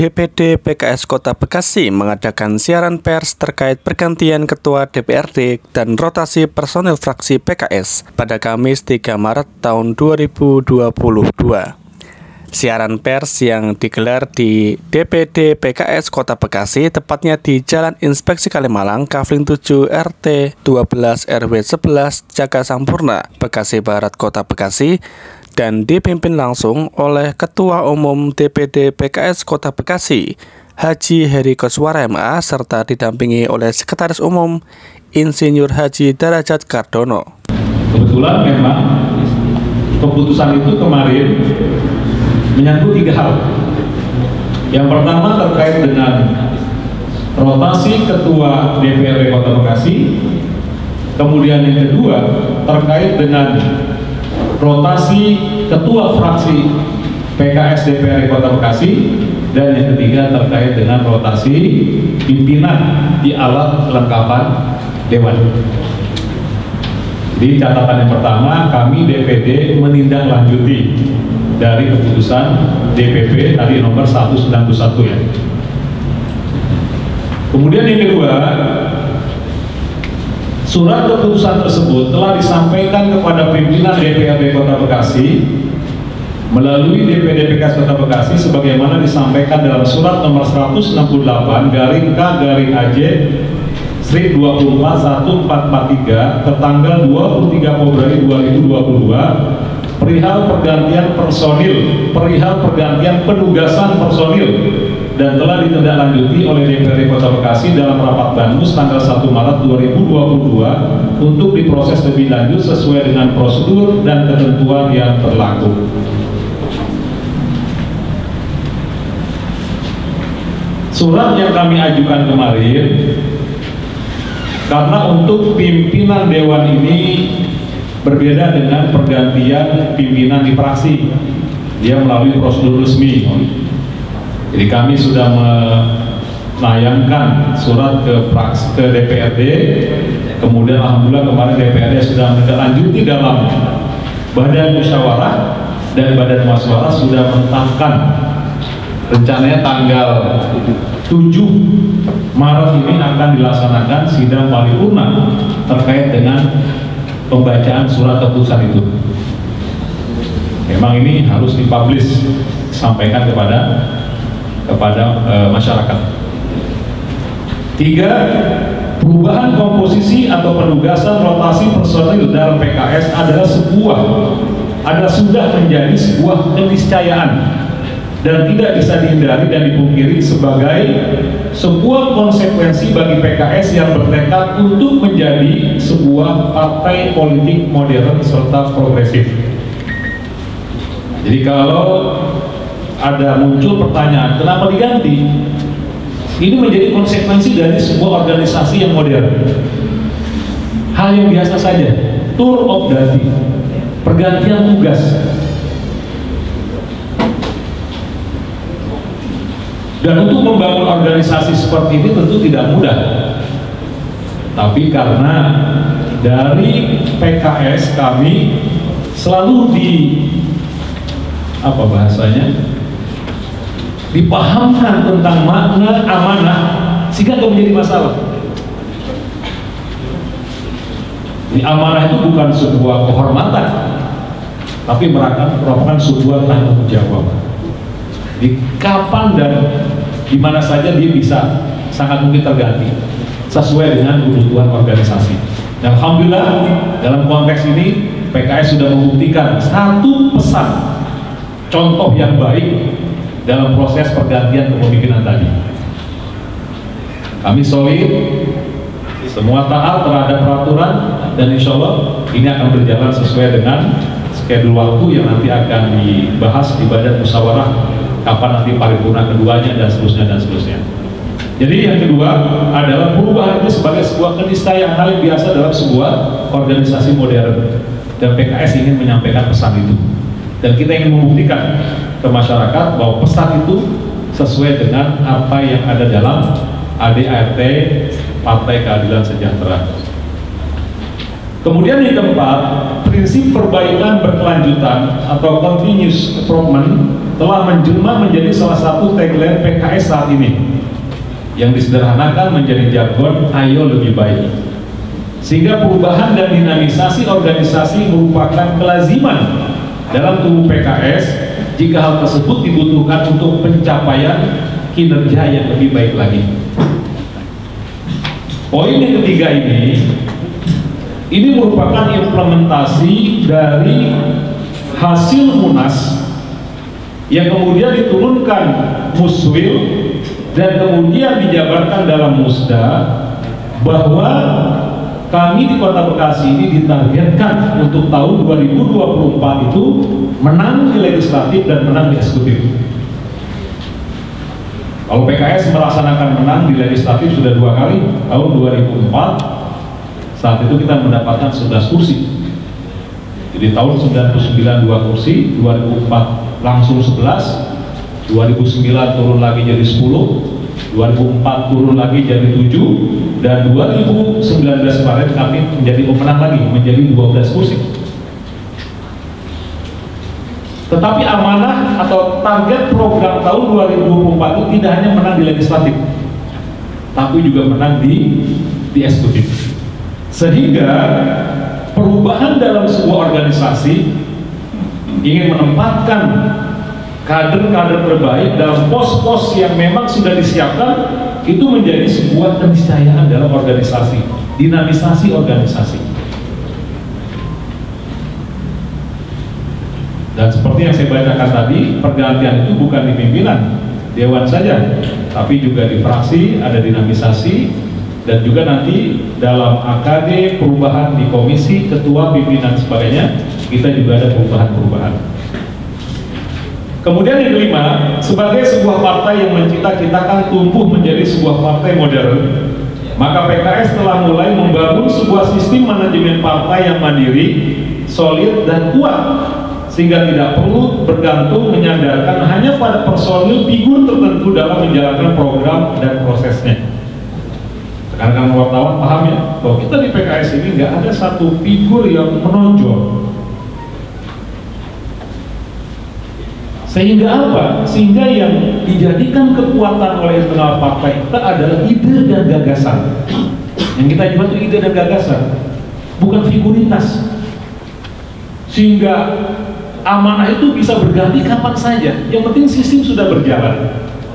DPD PKS Kota Bekasi mengadakan siaran pers terkait pergantian Ketua DPRD dan rotasi personil fraksi PKS pada Kamis 3 Maret tahun 2022. Siaran pers yang digelar di DPD PKS Kota Bekasi, tepatnya di Jalan Inspeksi Kalimalang, Kafling 7 RT 12 RW 11 Jaga Sampurna, Bekasi Barat, Kota Bekasi, dan dipimpin langsung oleh Ketua Umum DPD PKS Kota Bekasi, Haji Heri Koswara MA, serta didampingi oleh Sekretaris Umum Insinyur Haji Darajat Kardono. Kebetulan memang keputusan itu kemarin menyangkut 3 hal. Yang pertama terkait dengan rotasi Ketua DPRD Kota Bekasi, kemudian yang kedua terkait dengan rotasi Ketua Fraksi PKS DPRD Kota Bekasi, dan yang ketiga terkait dengan rotasi pimpinan di alat kelengkapan Dewan. Di catatan yang pertama, kami DPD menindaklanjuti dari keputusan DPP tadi nomor 191 ya. Kemudian yang kedua, surat keputusan tersebut telah disampaikan kepada pimpinan DPRD Kota Bekasi melalui DPD PKS Kota Bekasi sebagaimana disampaikan dalam surat nomor 168/K/AJ Strip 241443 tertanggal 23 Februari 2022 perihal pergantian personil, perihal pergantian penugasan personil, dan telah ditindaklanjuti oleh DPRD Kota Bekasi dalam rapat Banmus tanggal 1 Maret 2022 untuk diproses lebih lanjut sesuai dengan prosedur dan ketentuan yang berlaku. Surat yang kami ajukan kemarin karena untuk pimpinan Dewan ini berbeda dengan pergantian pimpinan di fraksi, dia melalui prosedur resmi. Jadi kami sudah menayangkan surat ke DPRD, kemudian alhamdulillah kemarin DPRD sudah menindaklanjuti dalam badan musyawarah, dan badan musyawarah sudah menetapkan rencananya tanggal 7 Maret ini akan dilaksanakan sidang paripurna terkait dengan pembacaan surat keputusan itu. Memang ini harus dipublish, sampaikan kepada masyarakat. 3. Perubahan komposisi atau penugasan rotasi personil dalam PKS sudah menjadi sebuah keniscayaan dan tidak bisa dihindari dan dipungkiri sebagai sebuah konsekuensi bagi PKS yang bertekad untuk menjadi sebuah partai politik modern serta progresif. Jadi kalau ada muncul pertanyaan kenapa diganti, ini menjadi konsekuensi dari sebuah organisasi yang modern. Hal yang biasa saja, tour of duty, pergantian tugas. Dan untuk membangun organisasi seperti ini tentu tidak mudah. Tapi karena dari PKS kami selalu dipahamkan tentang makna amanah sehingga tidak menjadi masalah. Di amanah itu bukan sebuah kehormatan, tapi merupakan sebuah tanggung jawab. Di kapan dan di mana saja dia bisa sangat mungkin terganti sesuai dengan kebutuhan organisasi. Dan alhamdulillah dalam konteks ini PKS sudah membuktikan satu pesan contoh yang baik dalam proses pergantian kepemimpinan tadi. Kami solid, semua taat terhadap peraturan, dan insya Allah ini akan berjalan sesuai dengan schedule waktu yang nanti akan dibahas di badan musyawarah, kapan nanti paripurna keduanya, dan seterusnya. Jadi yang kedua adalah perubahan itu sebagai sebuah keniscayaan, hal yang biasa dalam sebuah organisasi modern, dan PKS ingin menyampaikan pesan itu, dan kita ingin membuktikan ke masyarakat bahwa pesan itu sesuai dengan apa yang ada dalam ADART Partai Keadilan Sejahtera. Kemudian yang keempat, prinsip perbaikan berkelanjutan atau continuous improvement telah menjelma menjadi salah satu tagline PKS saat ini, yang disederhanakan menjadi jargon ayo lebih baik. Sehingga perubahan dan dinamisasi organisasi merupakan kelaziman dalam tubuh PKS jika hal tersebut dibutuhkan untuk pencapaian kinerja yang lebih baik lagi. Poin yang ketiga ini merupakan implementasi dari hasil Munas yang kemudian diturunkan Muswil dan kemudian dijabarkan dalam Musda, bahwa kami di Kota Bekasi ini ditargetkan untuk tahun 2024 itu menang di legislatif dan menang di eksekutif. Kalau PKS melaksanakan menang di legislatif sudah 2 kali, tahun 2004 saat itu kita mendapatkan 11 kursi. Jadi tahun 99 2 kursi, 2004 langsung 11, 2009 turun lagi jadi 10, 2004 turun lagi jadi 7, dan 2019 kemarin kami menjadi pemenang lagi menjadi 12 kursi. Tetapi amanah atau target program tahun 2024 itu tidak hanya menang di legislatif, tapi juga menang di eksekutif. Sehingga perubahan dalam sebuah organisasi ingin menempatkan kader-kader terbaik dalam pos-pos yang memang sudah disiapkan, itu menjadi sebuah keniscayaan dalam organisasi, dinamisasi organisasi. Dan seperti yang saya bacakan tadi, pergantian itu bukan di pimpinan dewan saja, tapi juga di fraksi ada dinamisasi, dan juga nanti dalam AKD perubahan di komisi, ketua, pimpinan, sebagainya, kita juga ada perubahan-perubahan. Kemudian yang kelima, sebagai sebuah partai yang mencita-citakan tumbuh menjadi sebuah partai modern, maka PKS telah mulai membangun sebuah sistem manajemen partai yang mandiri, solid, dan kuat, sehingga tidak perlu bergantung menyandarkan hanya pada personil figur tertentu dalam menjalankan program dan prosesnya. Rekan-rekan wartawan paham ya, bahwa kita di PKS ini nggak ada satu figur yang menonjol. Sehingga apa? Sehingga yang dijadikan kekuatan oleh internal partai kita adalah ide dan gagasan. Yang kita jual itu ide dan gagasan, bukan figuritas. Sehingga amanah itu bisa berganti kapan saja. Yang penting sistem sudah berjalan.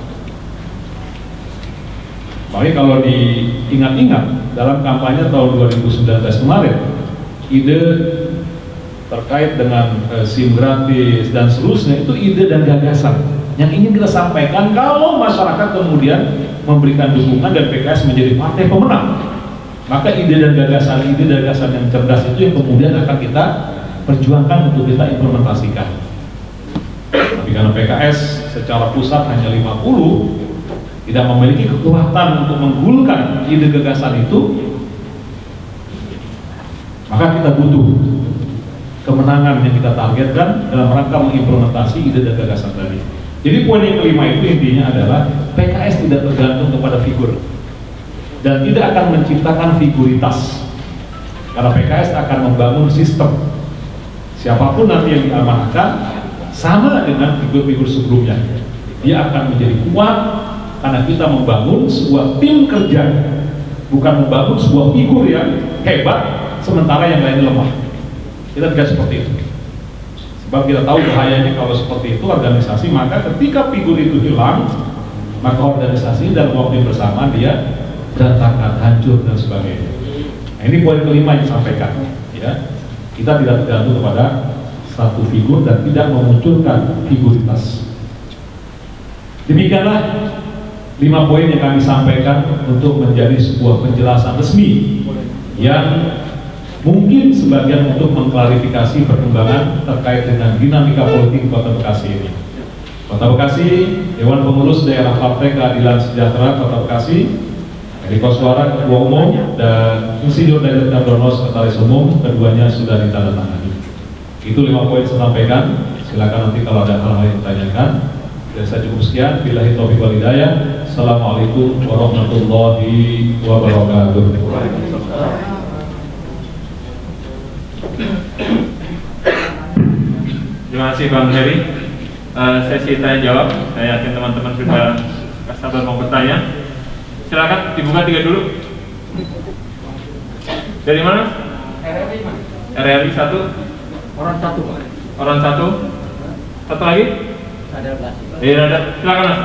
Makanya kalau diingat-ingat dalam kampanye tahun 2019 kemarin, ide terkait dengan SIM gratis dan seterusnya, itu ide dan gagasan yang ingin kita sampaikan. Kalau masyarakat kemudian memberikan dukungan dan PKS menjadi partai pemenang, maka ide dan gagasan yang cerdas itu yang kemudian akan kita perjuangkan untuk kita implementasikan. Tapi karena PKS secara pusat hanya 50, tidak memiliki kekuatan untuk menggulkan ide gagasan itu, maka kita butuh kemenangan yang kita targetkan dalam rangka mengimplementasi ide dan gagasan tadi. Jadi poin yang kelima itu intinya adalah PKS tidak tergantung kepada figur dan tidak akan menciptakan figuritas, karena PKS akan membangun sistem. Siapapun nanti yang diamanahkan sama dengan figur-figur sebelumnya, dia akan menjadi kuat karena kita membangun sebuah tim kerja, bukan membangun sebuah figur yang hebat sementara yang lain lemah. Kita tidak seperti itu. Sebab kita tahu bahayanya kalau seperti itu organisasi, maka ketika figur itu hilang, maka organisasi dalam waktu yang bersamaan dia berantakan, hancur, dan sebagainya. Nah, ini poin kelima yang disampaikan. Ya, kita tidak tergantung kepada satu figur dan tidak memunculkan figuritas. Demikianlah 5 poin yang kami sampaikan untuk menjadi sebuah penjelasan resmi yang mungkin sebagian untuk mengklarifikasi perkembangan terkait dengan dinamika politik Kota Bekasi ini. Kota Bekasi, Dewan Pengurus Daerah Partai Keadilan Sejahtera Kota Bekasi, Edi Koswara Ketua Umum, dan Insinyur Dayat Dardono Sekretaris Umum, keduanya sudah ditandatangani. Itu 5 poin saya sampaikan. Silakan nanti kalau ada hal-hal yang ditanyakan. Dan saya cukup sekian. Billahi taufiq wal hidayah. Assalamualaikum warahmatullahi wabarakatuh. Terima kasih Bang Heri. sesi tanya jawab. Saya yakin teman-teman sudah gak sabar mau bertanya. Silakan dibuka 3 dulu. Dari mana? RRI Mas. RRI 1. Orang 1 Pak. Orang 1. Satu lagi? Ada belas. Iya ada. Silakan Mas.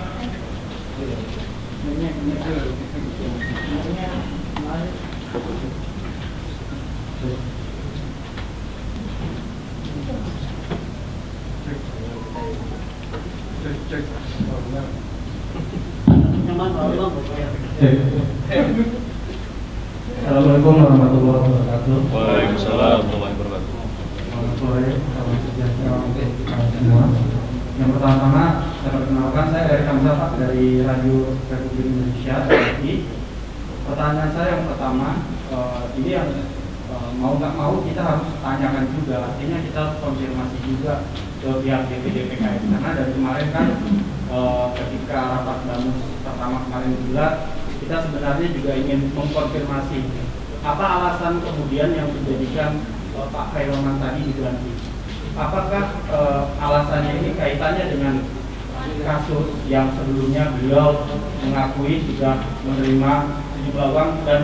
Assalamualaikum warahmatullahi wabarakatuh. Waalaikumsalam warahmatullahi wabarakatuh. Selamat sore, salam sejahtera untuk kita semua. Yang pertama-tama saya perkenalkan, saya Erik Hamzah Pak dari Radio Republik Indonesia RRI. Pertanyaan saya yang pertama, ini yang mau nggak mau kita harus tanyakan juga, artinya kita konfirmasi juga ke pihak DPD PKS, karena dari kemarin kan ketika rapat bamus pertama kemarin digelar, kita sebenarnya juga ingin mengkonfirmasi apa alasan kemudian yang menjadikan Pak Khairulman tadi diganti. Apakah alasannya ini kaitannya dengan kasus yang sebelumnya beliau mengakui sudah menerima sejumlah uang dan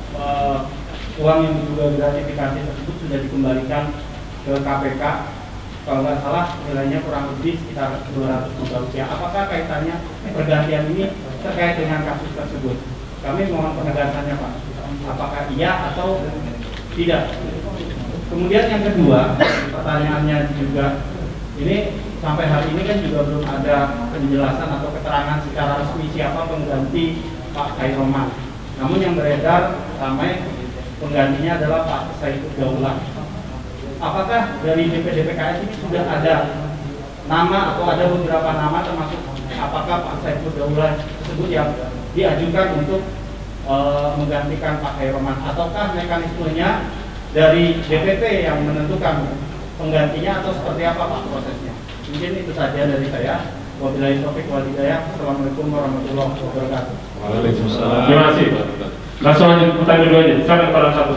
uang yang juga gratifikasi tersebut sudah dikembalikan ke KPK, kalau nggak salah nilainya kurang lebih sekitar 200 juta rupiah. Apakah kaitannya pergantian ini terkait dengan kasus tersebut? Kami mohon penegasannya Pak, apakah iya atau tidak. Kemudian yang kedua, pertanyaannya juga, ini sampai hari ini kan juga belum ada penjelasan atau keterangan secara resmi siapa pengganti Pak Khairulman. Namun yang beredar ramai penggantinya adalah Pak Saiful Daulah. Apakah dari DPD PKS ini sudah ada nama atau ada beberapa nama, termasuk apakah Pak Saiful Daulah tersebut yang diajukan untuk menggantikan Pak Khairulman, ataukah mekanismenya dari DPP yang menentukan penggantinya atau seperti apa Pak prosesnya? Mungkin itu saja dari saya. Wabillahi taufiq wal hidayah. Assalamualaikum warahmatullahi wabarakatuh. Waalaikumsalam. Terima kasih. Langsung lanjut pertanyaan kedua aja. Silakan orang 1.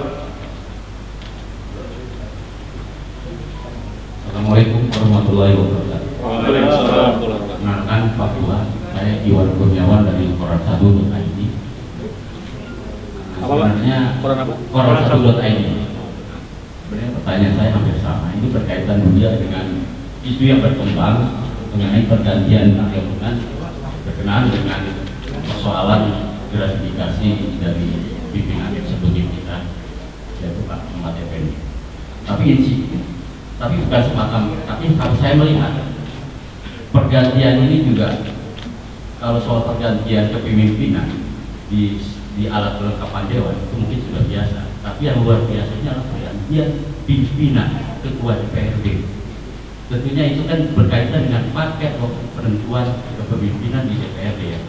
Assalamualaikum warahmatullahi wabarakatuh. Waalaikumsalam. Perkenalkan Pak Buah, saya Iwan Kurniawan dari Koran 1.id. Sebenarnya Koran 1.id. Sebenarnya pertanyaan saya hampir sama. Ini berkaitan juga dengan isu yang berkembang mengenai pergantian Khairulman berkenaan dengan persoalan gratifikasi dari pimpinan eksekutif kita, yaitu Pak Ahmad Effendi. Tapi bukan semacam, tapi kalau saya melihat pergantian ini juga, kalau soal pergantian kepemimpinan di alat kelengkapan dewan itu mungkin sudah biasa, tapi yang luar biasanya adalah pergantian pimpinan ketua DPRD. Tentunya itu kan berkaitan dengan paket penentuan kepemimpinan di DPRD ya.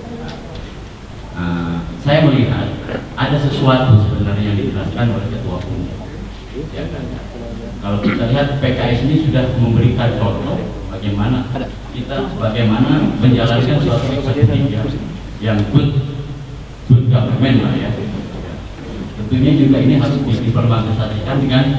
Saya melihat ada sesuatu sebenarnya yang dijelaskan oleh ketua umum. Ya kan? Kalau kita lihat PKS ini sudah memberikan contoh bagaimana menjalankan suatu eksekutif yang good government lah ya. Tentunya juga ini harus diperbandingkan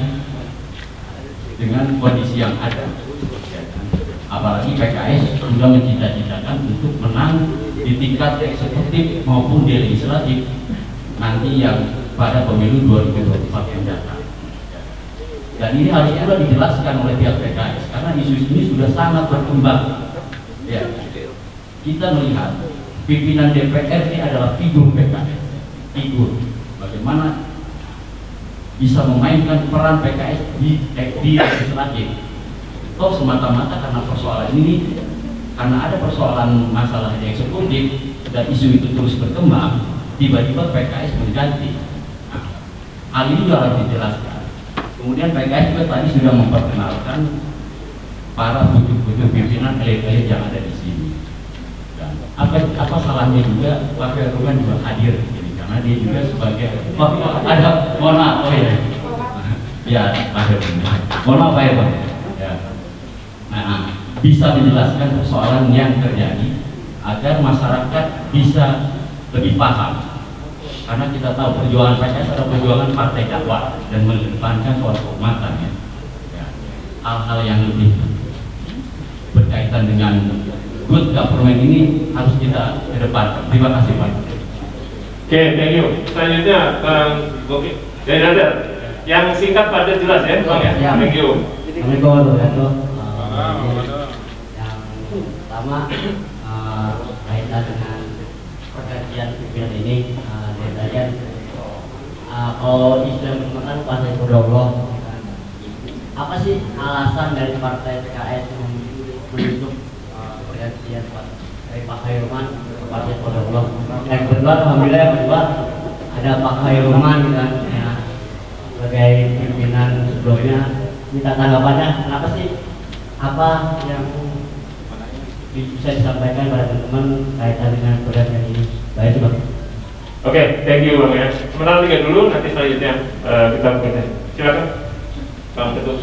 dengan kondisi yang ada. Apalagi PKS sudah mencita-citakan untuk menang di tingkat eksekutif maupun di legislatif nanti yang pada pemilu 2024 yang datang. Dan ini harus pula dijelaskan oleh pihak PKS karena isu ini sudah sangat berkembang. Ya. Kita melihat pimpinan DPR ini adalah figur PKS, figur bagaimana bisa memainkan peran PKS di legislatif. Toh semata-mata karena persoalan ini, karena ada persoalan masalah di eksekutif dan isu itu terus berkembang, tiba-tiba PKS mengganti. Nah, hal ini juga harus dijelaskan. Kemudian PKS juga tadi sudah memperkenalkan para pucuk-pucuk pimpinan elit-elit yang ada di sini. Dan apa salahnya juga Pak Khairulman juga hadir di sini karena dia juga sebagai ada mohon maaf ya Pak Khairulman, mohon maaf Pak Khairulman. Ya. Nah, bisa menjelaskan persoalan yang terjadi agar masyarakat bisa lebih paham. Karena kita tahu perjuangan PKS adalah perjuangan partai dakwah dan mengedepankan soal keumatan ya. Hal-hal yang lebih berkaitan berkaitan dengan good government ini harus kita ke depan. Terima kasih Pak. Oke, thank you. Selanjutnya Bang Bobi dari Radar. Yang singkat padat jelas ya, Bang ya. Thank you. Assalamualaikum warahmatullahi wabarakatuh. Yang pertama kaitan dengan pergantian pimpinan ini dari tadi kalau istilah menggunakan bahasa Allah, apa sih alasan dari partai PKS menunjuk pergantian dari Pak Khairulman ke partai Allah? Yang kedua, alhamdulillah yang kedua ada Pak Khairulman dan ya, sebagai pimpinan sebelumnya, minta tanggapannya kenapa sih, apa yang bisa disampaikan pada teman-teman kaitan dengan pergantian ini? Baik Bang. Oke, thank you Bang ya. Sementara 3 dulu, nanti selanjutnya kita bertanya. Silakan Bang Ketut.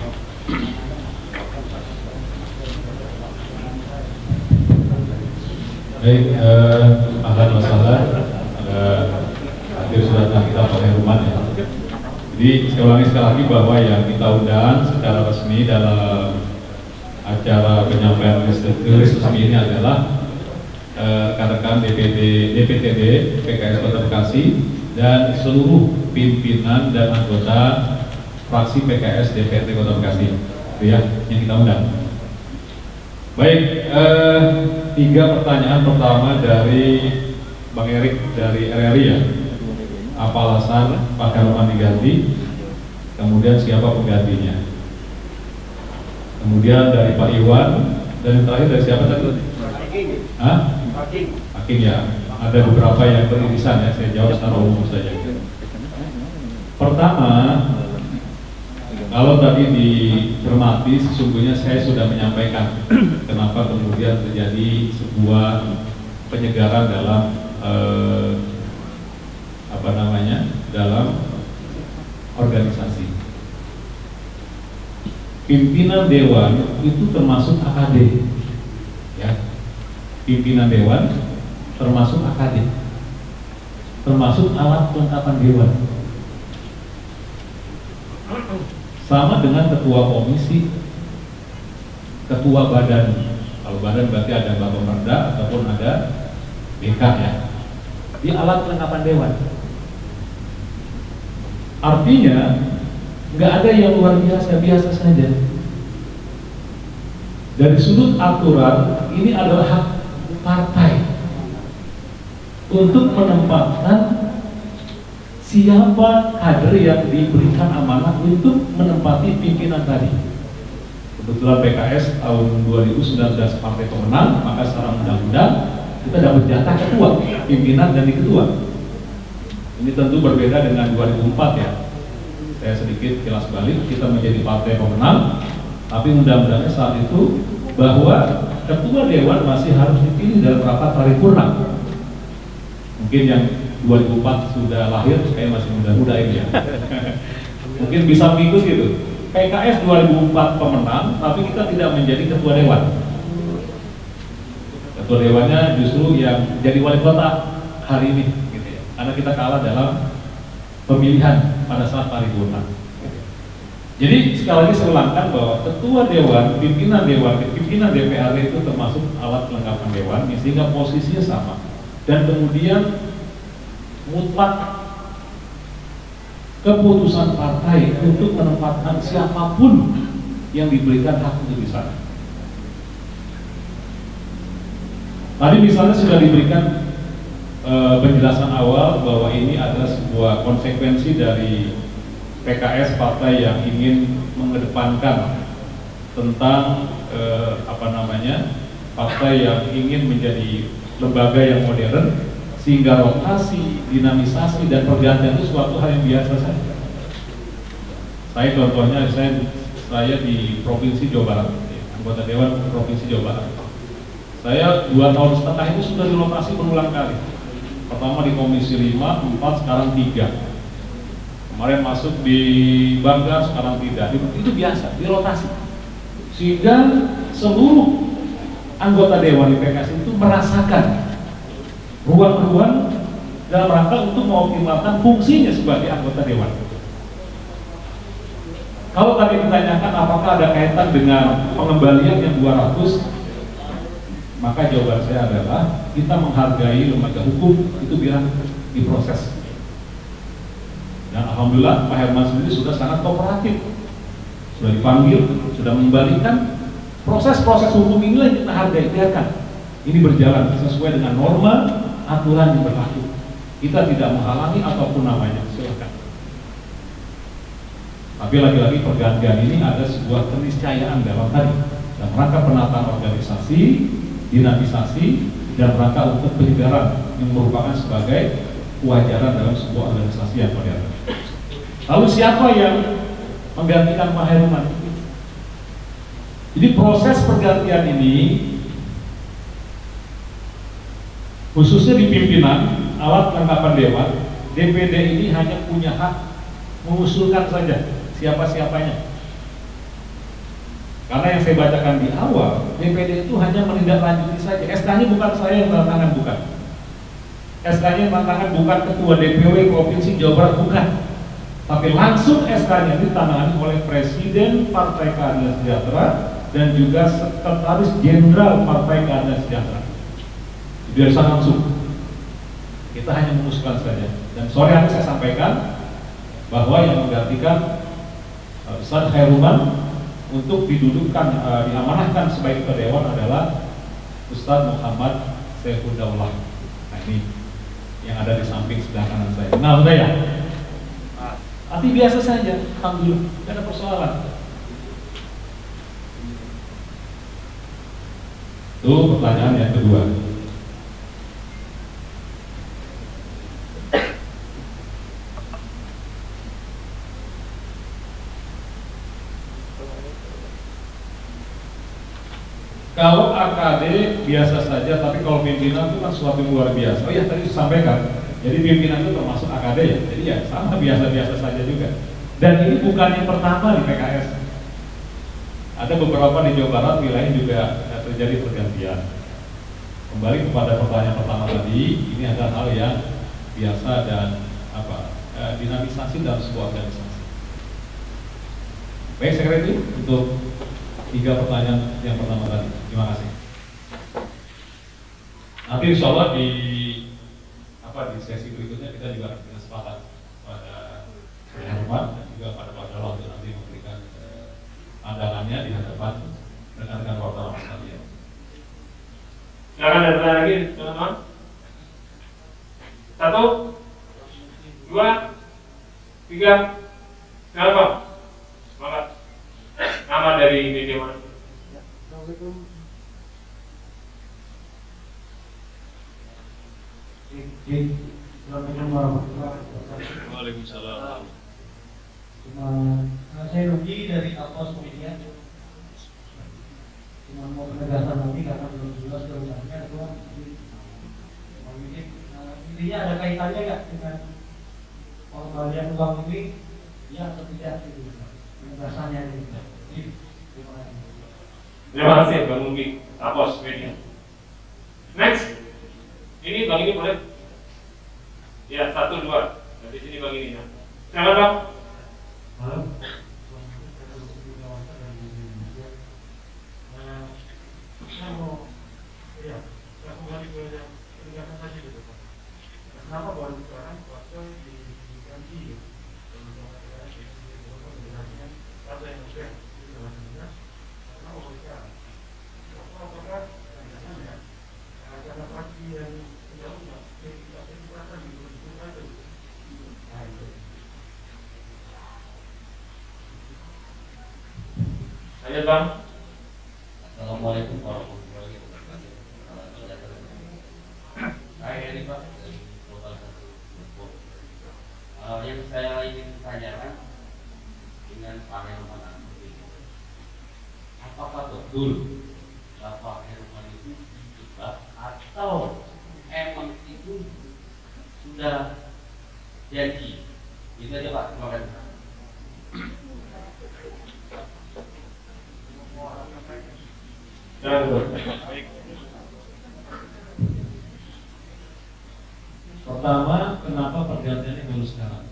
Baik, ahlan wa sahlan, hadir sudah kita Pak Khairulman ya. Jadi sekali lagi bahwa yang kita undang secara resmi dalam acara penyampaian resmi ini adalah rekan-rekan DPTD PKS Kota Bekasi dan seluruh pimpinan dan anggota fraksi PKS DPRD Kota Bekasi, itu ya yang kita undang. Baik, 3 pertanyaan pertama dari Bang Erik dari RRI ya. Apa alasan Pak Khairulman diganti? Kemudian siapa penggantinya? Kemudian dari Pak Iwan, dan terakhir dari siapa tadi? Hah? Hakim ya. Ada beberapa yang beririsan ya, saya jawab secara umum saja. Pertama, kalau tadi dicermati, sesungguhnya saya sudah menyampaikan kenapa kemudian terjadi sebuah penyegaran dalam dalam organisasi. Pimpinan dewan itu termasuk AKD, ya. Pimpinan dewan termasuk AKD, termasuk alat kelengkapan dewan. Sama dengan ketua komisi, ketua badan. Kalau badan berarti ada Bapemda ataupun ada BK ya. Di alat kelengkapan dewan. Artinya nggak ada yang luar biasa, biasa saja. Dari sudut aturan, ini adalah hak partai untuk menempatkan siapa kader yang diberikan amanah untuk menempati pimpinan tadi. Kebetulan PKS tahun 2019 partai pemenang, maka secara undang-undang kita dapat jatah ketua, pimpinan dan di ketua. Ini tentu berbeda dengan 2004 ya. Saya sedikit kilas balik, kita menjadi partai pemenang, tapi undang-undangnya saat itu bahwa ketua dewan masih harus dipilih dalam rapat paripurna. Mungkin yang 2004 sudah lahir, saya masih muda-muda ini ya. Mungkin bisa mengikuti itu. PKS 2004 pemenang, tapi kita tidak menjadi ketua dewan. Ketua dewannya justru yang jadi wali kota hari ini, gitu ya. Karena kita kalah dalam pemilihan pada saat paripurna. Jadi sekali lagi saya ulangkan bahwa ketua dewan, pimpinan DPRD itu termasuk alat kelengkapan dewan, sehingga posisinya sama. Dan kemudian mutlak keputusan partai untuk menempatkan siapapun yang diberikan hak untuk di sana. Tadi misalnya sudah diberikan penjelasan awal bahwa ini adalah sebuah konsekuensi dari PKS, partai yang ingin mengedepankan tentang partai yang ingin menjadi lembaga yang modern, sehingga rotasi, dinamisasi, dan pergantian itu suatu hal yang biasa saja. Saya contohnya, saya di Provinsi Jawa Barat, anggota Dewan Provinsi Jawa Barat. Saya 2,5 tahun itu sudah dirotasi berulang kali. Pertama di Komisi 5, 4, sekarang 3. Kemarin masuk di Banggar, sekarang tidak. Itu biasa, dirotasi. Sehingga seluruh anggota Dewan di PKS itu merasakan ruang-ruang dalam rangka untuk mengoptimalkan fungsinya sebagai anggota dewan. Kalau tadi ditanyakan apakah ada kaitan dengan pengembalian yang 200, Maka jawaban saya adalah kita menghargai lembaga hukum itu bilang diproses. Dan alhamdulillah Pak Herman sendiri sudah sangat kooperatif, sudah dipanggil, sudah membalikan proses-proses hukum inilah yang kita hargai, biarkan ini berjalan sesuai dengan norma aturan yang berlaku. Kita tidak menghalangi apapun namanya, silakan. Tapi lagi-lagi pergantian ini ada sebuah keniscayaan dalam tadi, dalam rangka penataan organisasi, dinamisasi, dan rangka untuk penyegaran yang merupakan sebagai kewajaran dalam sebuah organisasi yang modern. Lalu siapa yang menggantikan Pak Herman? Jadi proses pergantian ini khususnya di pimpinan alat kelengkapan dewan, DPD ini hanya punya hak mengusulkan saja siapa-siapanya. Karena yang saya bacakan di awal, DPD itu hanya menindaklanjuti saja. SK-nya bukan saya yang tanda tangan, bukan. SK-nya tanda tangan bukan Ketua DPW Provinsi Jawa Barat, bukan. Tapi langsung SK-nya ditandangani oleh Presiden Partai Keadilan Sejahtera dan juga Sekretaris Jenderal Partai Keadilan Sejahtera. Biasa langsung. Kita hanya mengusulkan saja. Dan sore hari saya sampaikan bahwa yang menggantikan Ustadz Khairuman untuk didudukkan, diamanahkan sebagai ketua dewan adalah Ustadz Muhammad Saifuddaulah. Nah ini yang ada di samping sebelah kanan saya. Kenal sudah ya? Tapi biasa saja, alhamdulillah, tidak ada persoalan. Itu pertanyaan yang kedua. Kalau AKD biasa saja, tapi kalau pimpinan itu kan suatu yang luar biasa. Oh ya, tadi disampaikan. Jadi pimpinan itu termasuk AKD ya. Jadi ya sama biasa-biasa saja juga. Dan ini bukan yang pertama di PKS. Ada beberapa di Jawa Barat wilayah juga terjadi pergantian. Kembali kepada pertanyaan pertama tadi, ini adalah hal yang biasa dan dinamisasi dalam sebuah organisasi. Baik, Sekretari, untuk 3 pertanyaan yang pertama tadi. Terima kasih. Nanti insya Allah di sesi berikutnya kita juga akan sepakat pada Herman dan juga pada Pak Dalal untuk nanti memberikan pandangannya di hadapan rekan-rekan wartawan sekalian. Silakan ada pertanyaan lagi, teman-teman. 1, 2, 3. Silakan Pak. Semangat. Nama dari media mana? Assalamualaikum. Assalamualaikum warahmatullahi wabarakatuh. Waalaikumsalam. Saya Rugi dari Apos Media. Cuma mau penegasan lagi karena belum jelas jawabannya. Intinya ada kaitannya nggak dengan pengembalian uang ini? Ya atau tidak? Penegasannya ini. Terima kasih Bang Mugi, Apos Media. Next, ini Bang ini boleh? Ya 1, 2. Dari sini Bang ini. Silakan Bang. Halo. Kenapa baru sekarang waktu diganti? Atau yang sudah Ayo Bang. Assalamualaikum warahmatullahi wabarakatuh. Saya ini Pak dari Global yang saya ingin tanyakan dengan Pak Herman, apakah betul Bapak Herman itu juga atau emang itu sudah jadi? Itu aja Pak, terima kasih. Pertama, kenapa pergantiannya baru sekarang?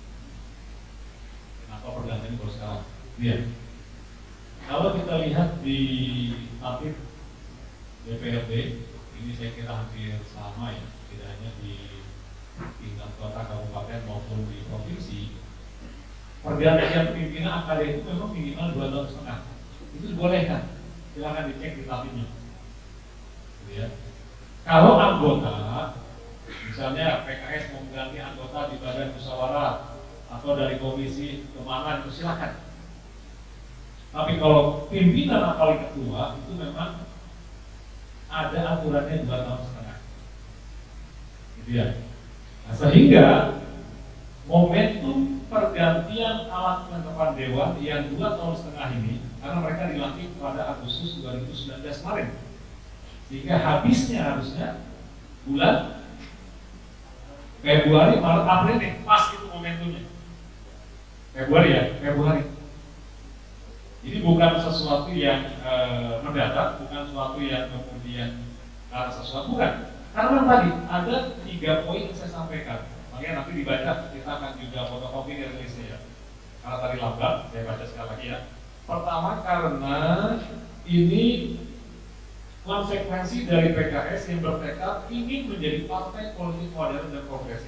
Kenapa pergantiannya baru sekarang? Iya. Kalau kita lihat di tatip DPRD ini saya kira hampir sama ya, tidak hanya di tingkat kota, kabupaten maupun di provinsi. Pergantian pimpinan AKD itu memang minimal 2,5 tahun. Itu dibolehkan, silahkan dicek di tabelnya. Gitu ya. Kalau anggota, misalnya PKS mau mengganti anggota di badan musyawarah atau dari komisi kemana itu silahkan. Tapi kalau pimpinan apalagi ketua itu memang ada aturannya 2,5 tahun. Gitu ya. Nah, sehingga momentum pergantian alat kelengkapan dewan yang 2,5 tahun ini, karena mereka dilantik pada Agustus 2019 kemarin, sehingga habisnya harusnya bulan Februari, Maret, April nih, pas itu momentumnya. Februari ya, Februari. Ini bukan sesuatu yang mendadak, bukan sesuatu yang kemudian karena sesuatu, bukan. Karena tadi ada 3 poin yang saya sampaikan. Makanya nanti dibaca, kita akan juga fotokopi rilisnya ya. Karena tadi lambat, saya baca sekali lagi ya. Pertama, karena ini konsekuensi dari PKS yang bertekad ingin menjadi partai politik modern dan progresif.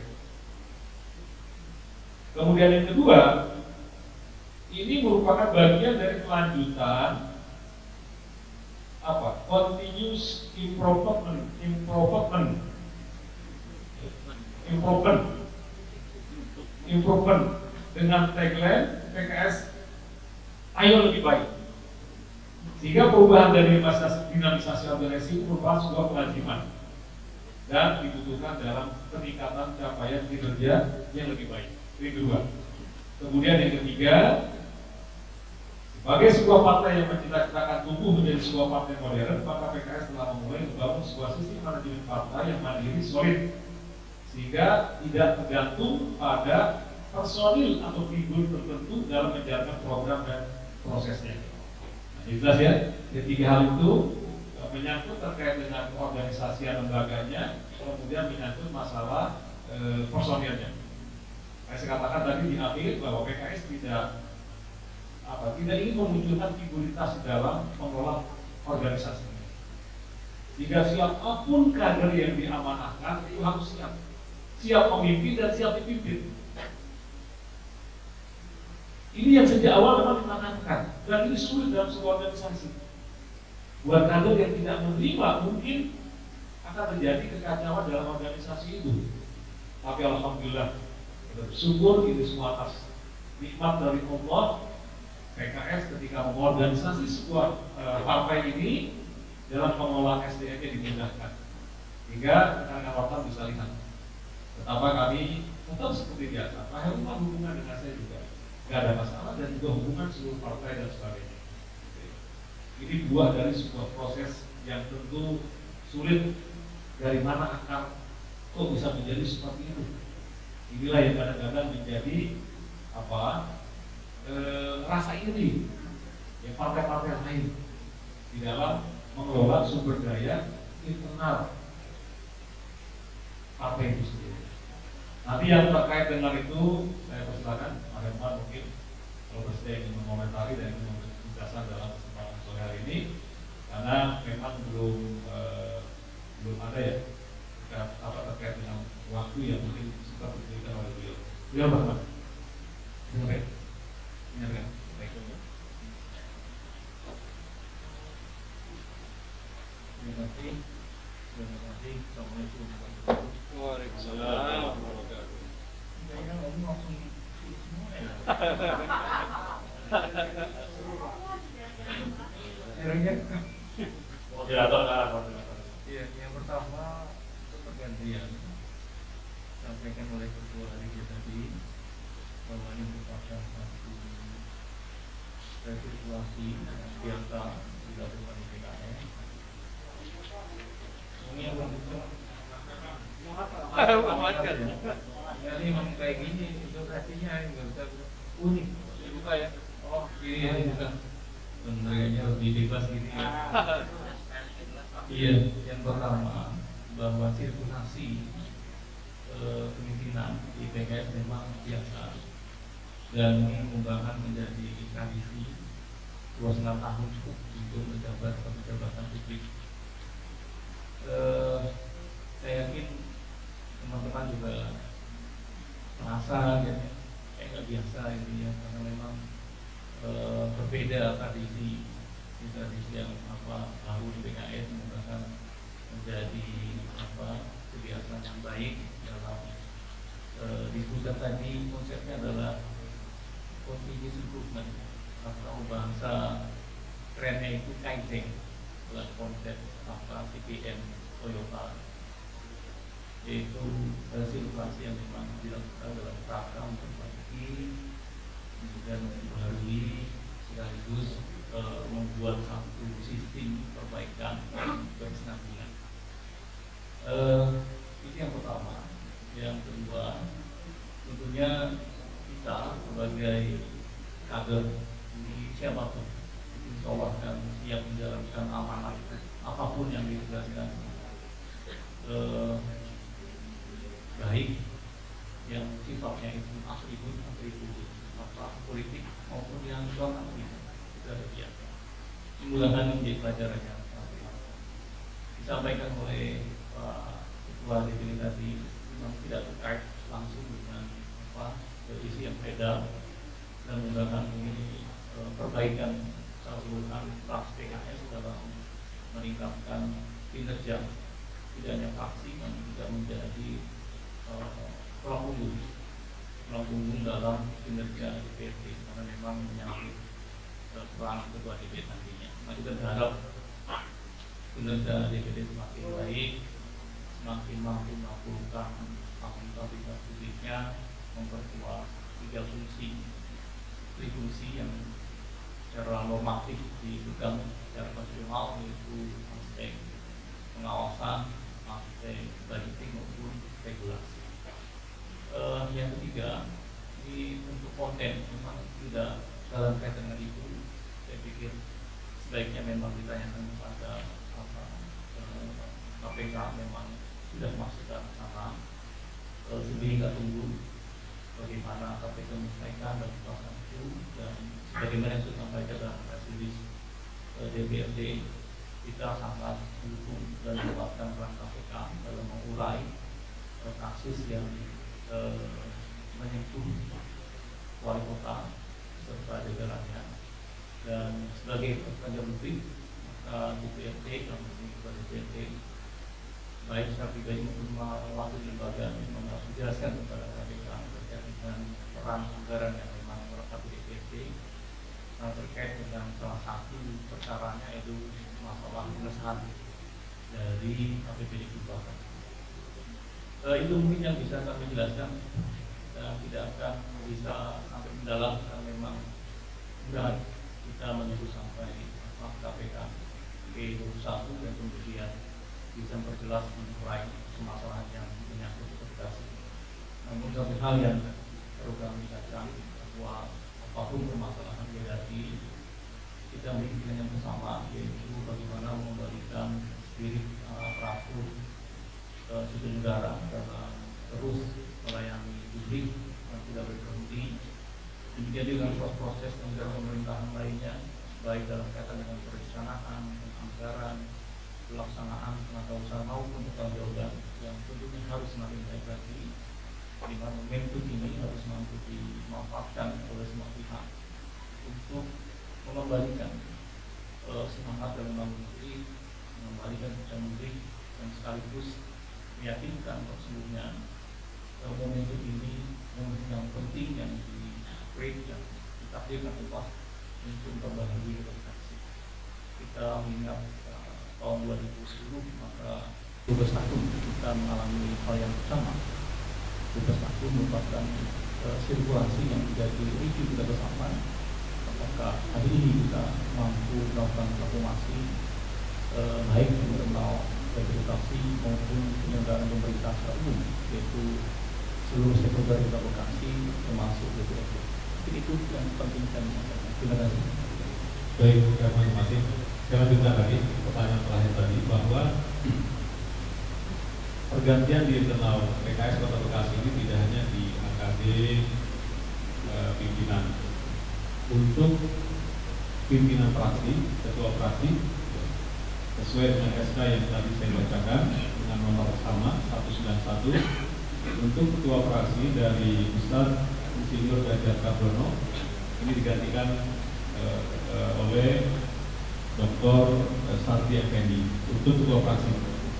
Kemudian yang kedua, ini merupakan bagian dari kelanjutan continuous improvement dengan tagline PKS ayo lebih baik. Sehingga perubahan dari dinamisasi organisasi merupakan sebuah kewajiban dan dibutuhkan dalam peningkatan capaian kinerja yang lebih baik. Ini kedua. Kemudian yang ketiga, sebagai sebuah partai yang mencita-citakan tumbuh menjadi sebuah partai modern, maka PKS telah memulai membangun sebuah sistem manajemen partai yang mandiri solid, sehingga tidak tergantung pada personil atau figur tertentu dalam menjalankan program dan prosesnya. Nah, jelas ya, ketiga hal itu menyangkut terkait dengan organisasi lembaganya, kemudian menyangkut masalah personilnya. Saya katakan tadi di akhir bahwa PKS tidak ingin memunculkan figuritas dalam mengelola organisasi. Jika siapapun kader yang diamanahkan itu harus siap memimpin dan siap dipimpin. Ini yang sejak awal memang ditanamkan dan ini sulit dalam sebuah organisasi. Buat kader yang tidak menerima mungkin akan terjadi kekacauan dalam organisasi itu. Tapi alhamdulillah, bersyukur ini semua atas nikmat dari Allah. PKS ketika mengorganisasi sebuah partai ini dalam pengelolaan SDM-nya dimudahkan, hingga rekan-rekan wartawan bisa lihat betapa kami tetap seperti biasa. Pak Herman hubungan dengan saya juga nggak ada masalah, dan juga hubungan seluruh partai dan sebagainya. Ini buah dari sebuah proses yang tentu sulit. Dari mana akar kok bisa menjadi seperti itu? Inilah yang kadang-kadang menjadi rasa iri yang partai-partai lain di dalam mengelola sumber daya internal partai itu sendiri. Nanti yang terkait dengan itu saya persilakan Pak Herman mungkin kalau bersedia ingin mengomentari dan ingin memberi penjelasan dalam kesempatan sore hari ini, karena memang belum ada ya terkait dengan waktu yang mungkin sempat diberikan oleh beliau. Beliau Pak Herman. Oke. Baik. Terima kasih. Assalamualaikum warahmatullahi wabarakatuh. Iya, yang pertama pergantian sampaikan oleh ketua hari tadi bahwa ini merupakan satu situasi biasa dilakukan di PKS. Ini jadi memang kayak gini situasinya nggak bisa unik. Dibuka ya? Oh iya, bukan. Bentuknya lebih bebas gini ya. Iya, yang pertama bahwa sirkulasi pemimpinan di PKS memang biasa dan mengembangkan menjadi tradisi 2,5 tahun untuk menjabat satu jabatan publik Saya yakin teman-teman juga merasa ya, kayak nggak biasa ini ya, karena memang berbeda tradisi yang baru di PKS merupakan menjadi kebiasaan yang baik dalam diskusi tadi. Konsepnya adalah continuous improvement atau bahasa kerennya itu kaizen, adalah konsep CPM Toyota, yaitu sirkulasi yang memang dilakukan dalam rangka memperbaiki dan memperbarui sekaligus membuat satu sistem perbaikan dan berkesinambungan. Itu yang pertama. Yang kedua, tentunya kita sebagai kader ini siapapun insya Allah akan siap menjalankan amanah apapun yang ditugaskan, baik yang sifatnya itu atribut politik maupun yang non atribut. Kita siap. Mudah-mudahan menjadi pelajaran yang disampaikan oleh Ketua DPD tadi memang tidak terkait langsung dengan posisi yang beda, dan mudah-mudahan ini perbaikan keseluruhan fraksi PKS dalam meningkatkan kinerja tidak hanya fraksi namun juga menjadi tulang punggung dalam kinerja DPD, karena memang menyangkut peran Ketua DPD nantinya. Nah, kita berharap kinerja DPD semakin baik, semakin mampu melakukan akuntabilitas publiknya, memperkuat 3 fungsi yang secara normatif dipegang secara konstitusional, yaitu aspek pengawasan, aspek budgeting maupun regulasi. Yang ketiga, ini untuk konten memang tidak dalam kaitan dengan itu. Saya pikir sebaiknya memang ditanyakan kepada KPK, memang sudah masuk ke sana. Sebelum kita tunggu bagaimana KPK menyelesaikan dan melakukan itu, dan bagaimana yang sudah sampaikan dalam press release DPRD, kita sangat mendukung dan menguatkan peran KPK dalam mengurai kasus yang menyentuh wali kota serta jajarannya. Dan sebagai pekerja menteri, DPRD dan kepada DPRD baik secara pribadi maupun wakil lembaga memang harus menjelaskan kepada KPK terkait dengan peran anggaran yang memang melekat di DPRD, terkait dengan salah satu perkaranya yaitu masalah pengesahan dari APBD Kabupaten. Itu mungkin yang bisa kami jelaskan, dan tidak akan bisa sampai mendalam karena memang mudah kita menunggu sampai KPK P21 dan kemudian bisa memperjelas mengurai permasalahan yang menyangkut interpretasi. Namun satu hal yang perlu kami katakan bahwa apapun permasalahan dari kita memiliki yang bersama, yaitu bagaimana mengembalikan spirit aparatur sipil negara dalam terus melayani publik dan tidak berhenti. Demikian juga proses pemerintahan lainnya, baik dalam kaitan dengan perencanaan, anggaran, pelaksanaan penata usaha maupun pertanggungjawaban yang tentunya harus semakin baik lagi, di mana momentum ini harus mampu dimanfaatkan oleh semua pihak untuk mengembalikan semangat dalam membangun negeri, mengembalikan kerja menteri, dan sekaligus meyakinkan bahwa seluruhnya momentum ini momentum yang penting yang di-create, yang ditakdirkan Allah untuk memperbaiki demokrasi. Kita mengingat tahun 2010 maka 12 tahun kita mengalami hal yang sama. 12 tahun merupakan sirkulasi yang menjadi review kita bersama. Apakah hari ini kita mampu melakukan transformasi baik di internal birokrasi maupun penyelenggaraan pemerintah secara umum, yaitu seluruh stakeholder kita Bekasi termasuk DPRD. Itu yang penting kami sampaikan. Terima kasih. Baik, terima kasih. Saya lanjutkan lagi pertanyaan terakhir tadi, bahwa pergantian di internal PKS Kota Bekasi ini tidak hanya di AKD pimpinan, untuk pimpinan fraksi, ketua fraksi sesuai dengan SK yang tadi saya bacakan dengan nomor sama 191 untuk ketua fraksi dari Ustadz Insinyur Ganjar Kardono ini digantikan oleh Dr. Sarti Effendi untuk ketua fraksi.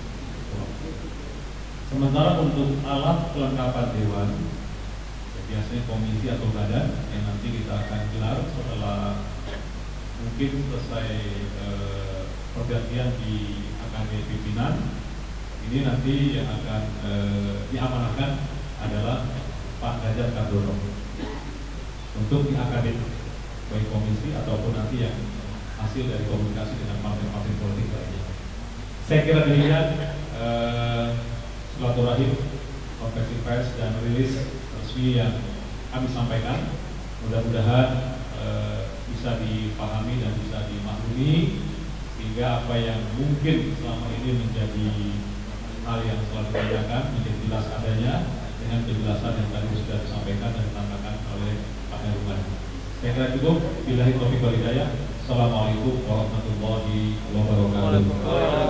Sementara untuk alat kelengkapan dewan, biasanya komisi atau badan yang nanti kita akan gelar setelah mungkin selesai pergantian di AKD pimpinan. Ini nanti yang akan diamanahkan adalah Pak Ganjar Kardono untuk di AKD baik komisi ataupun nanti yang hasil dari komunikasi dengan partai-partai politik lainnya. Saya kira demikian silaturahim, konferensi pers dan rilis resmi yang kami sampaikan. Mudah-mudahan bisa dipahami dan bisa dimaklumi sehingga apa yang mungkin selama ini menjadi hal yang selalu ditanyakan menjadi jelas adanya dengan penjelasan yang tadi sudah disampaikan dan ditambahkan oleh Pak Heruman. Saya kira cukup. Billahi taufiq wal hidayah. Assalamualaikum warahmatullahi wabarakatuh.